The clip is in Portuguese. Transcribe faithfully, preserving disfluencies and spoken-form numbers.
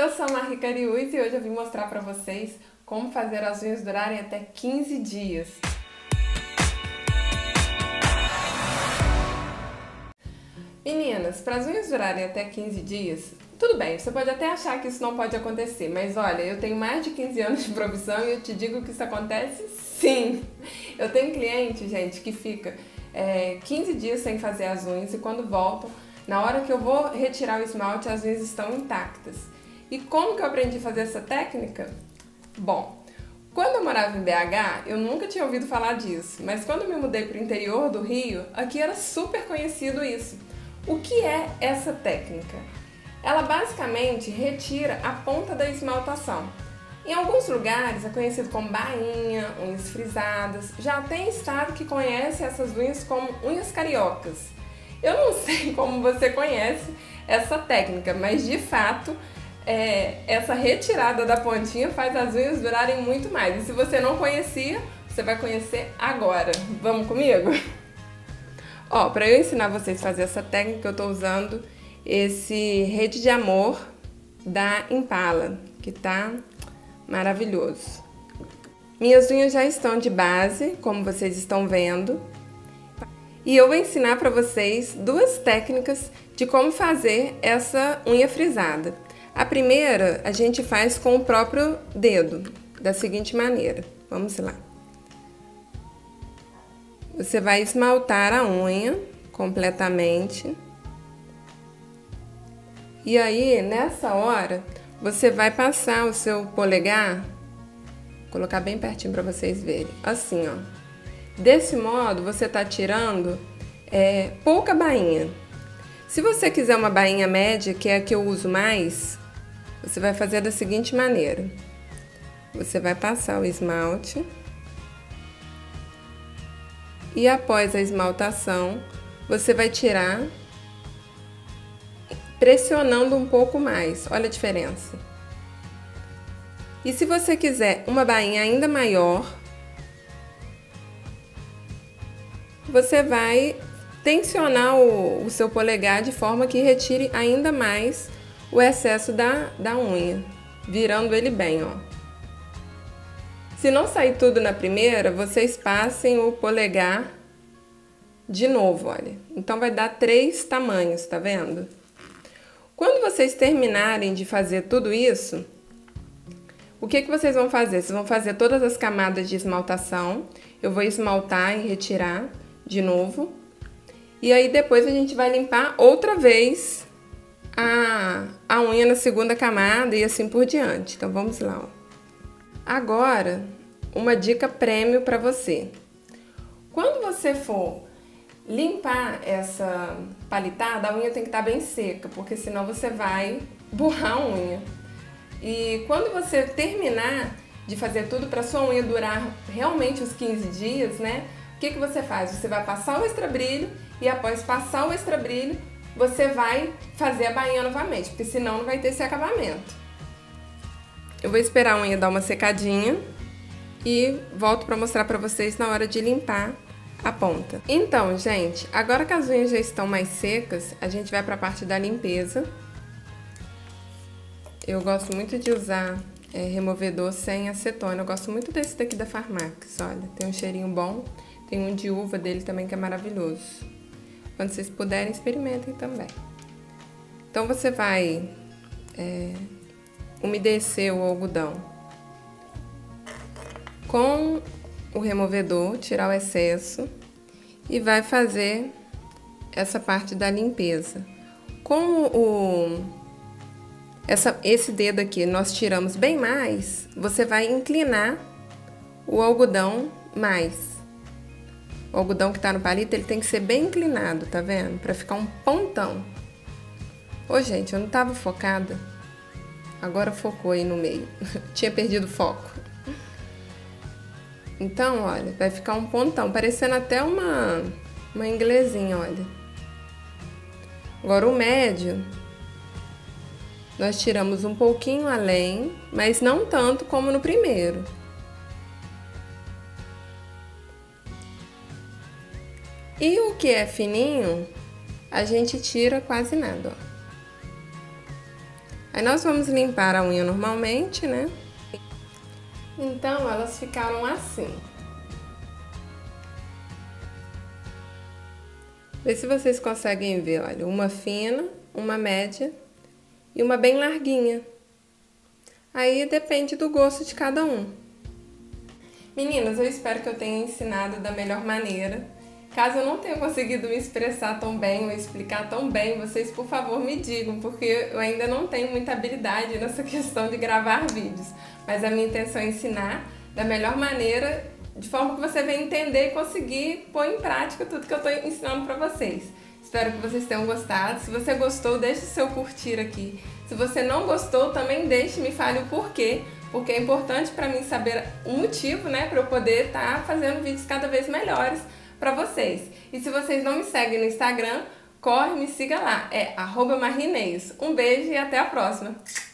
Eu sou a Marri Cariús e hoje eu vim mostrar para vocês como fazer as unhas durarem até quinze dias. Meninas, para as unhas durarem até quinze dias, tudo bem, você pode até achar que isso não pode acontecer, mas olha, eu tenho mais de quinze anos de profissão e eu te digo que isso acontece sim! Eu tenho cliente, gente, que fica é, quinze dias sem fazer as unhas e quando voltam, na hora que eu vou retirar o esmalte, as unhas estão intactas. E como que eu aprendi a fazer essa técnica? Bom, quando eu morava em B H, eu nunca tinha ouvido falar disso, mas quando eu me mudei para o interior do Rio, aqui era super conhecido isso. O que é essa técnica? Ela basicamente retira a ponta da esmaltação. Em alguns lugares é conhecido como bainha, unhas frisadas, já tem estado que conhece essas unhas como unhas cariocas. Eu não sei como você conhece essa técnica, mas de fato é, essa retirada da pontinha faz as unhas durarem muito mais. E se você não conhecia, você vai conhecer agora. Vamos comigo? Ó, para eu ensinar vocês a fazer essa técnica, eu tô usando esse Rede de Amor da Impala, que tá maravilhoso. Minhas unhas já estão de base, como vocês estão vendo. E eu vou ensinar para vocês duas técnicas de como fazer essa unha frisada. A primeira a gente faz com o próprio dedo, da seguinte maneira. Vamos lá. Você vai esmaltar a unha completamente. E aí, nessa hora, você vai passar o seu polegar, vou colocar bem pertinho para vocês verem, assim, ó. Desse modo, você tá tirando é, pouca bainha. Se você quiser uma bainha média, que é a que eu uso mais, você vai fazer da seguinte maneira. Você vai passar o esmalte. E após a esmaltação, você vai tirar pressionando um pouco mais. Olha a diferença. E se você quiser uma bainha ainda maior, você vai tensionar o, o seu polegar de forma que retire ainda mais o excesso da, da unha, virando ele bem, ó. Se não sair tudo na primeira, vocês passem o polegar de novo, olha. Então vai dar três tamanhos, tá vendo? Quando vocês terminarem de fazer tudo isso, o que que vocês vão fazer? Vocês vão fazer todas as camadas de esmaltação. Eu vou esmaltar e retirar de novo. E aí depois a gente vai limpar outra vez a, a unha na segunda camada e assim por diante. Então vamos lá, ó. Agora, uma dica prêmio para você. Quando você for limpar essa palitada, a unha tem que estar bem seca, porque senão você vai borrar a unha. E quando você terminar de fazer tudo para sua unha durar realmente os quinze dias, né? O que que você faz? Você vai passar o extra brilho e após passar o extra brilho, você vai fazer a bainha novamente, porque senão não vai ter esse acabamento. Eu vou esperar a unha dar uma secadinha e volto para mostrar para vocês na hora de limpar a ponta. Então, gente, agora que as unhas já estão mais secas, a gente vai para a parte da limpeza. Eu gosto muito de usar é, removedor sem acetona. Eu gosto muito desse daqui da Farmax, olha, tem um cheirinho bom. Tem um de uva dele também que é maravilhoso. Quando vocês puderem, experimentem também. Então, você vai é, umedecer o algodão com o removedor, tirar o excesso e vai fazer essa parte da limpeza. Com o, essa, esse dedo aqui nós tiramos bem mais, você vai inclinar o algodão mais. O algodão que tá no palito, ele tem que ser bem inclinado, tá vendo? Pra ficar um pontão. Ô, gente, eu não tava focada. Agora focou aí no meio. Tinha perdido o foco. Então, olha, vai ficar um pontão, parecendo até uma, uma inglesinha, olha. Agora o médio, nós tiramos um pouquinho além, mas não tanto como no primeiro. E o que é fininho, a gente tira quase nada, ó. Aí nós vamos limpar a unha normalmente, né? Então elas ficaram assim. Vê se vocês conseguem ver, olha, uma fina, uma média e uma bem larguinha. Aí depende do gosto de cada um. Meninas, eu espero que eu tenha ensinado da melhor maneira. Caso eu não tenha conseguido me expressar tão bem ou explicar tão bem, vocês por favor me digam, porque eu ainda não tenho muita habilidade nessa questão de gravar vídeos. Mas a minha intenção é ensinar da melhor maneira, de forma que você venha entender e conseguir pôr em prática tudo que eu estou ensinando para vocês. Espero que vocês tenham gostado. Se você gostou, deixe o seu curtir aqui. Se você não gostou, também deixe, me fale o porquê, porque é importante para mim saber o motivo, né, para eu poder estar tá fazendo vídeos cada vez melhores para vocês. E se vocês não me seguem no Instagram, corre, me siga lá, é arroba marrineios. Um beijo e até a próxima!